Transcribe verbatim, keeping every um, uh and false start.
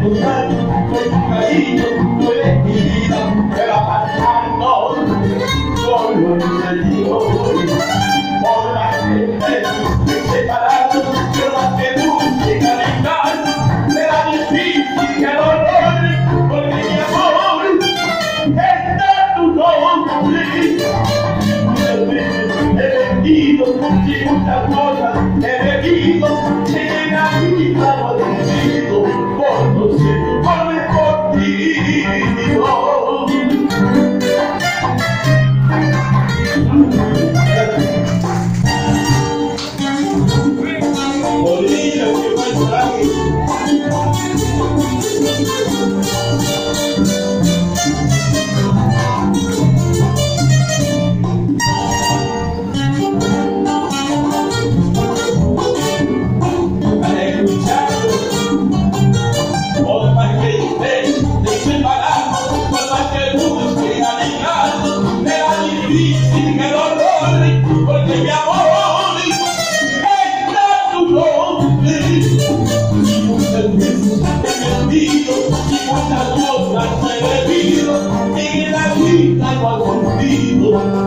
lugar, soy tu cariño, tú eres mi vida, pero apartando solo en el Dios. Por la gente me separaron, pero más que nunca en calentar, será difícil que el horror, porque mi amor está tu nombre. He vendido sin muchas cosas, he bebido sin la vida no he decidido, por no ser, por por ti, Bolillo, que buen coraje. Difícil que el horror, porque mi amor está tu nombre. Y muchas veces he mentido, y muchas cosas he bebido, y en la vida no has sentido.